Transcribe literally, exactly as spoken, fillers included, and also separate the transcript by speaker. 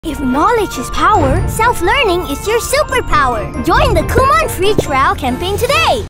Speaker 1: If knowledge is power, self-learning is your superpower. Join the Kumon free trial campaign today.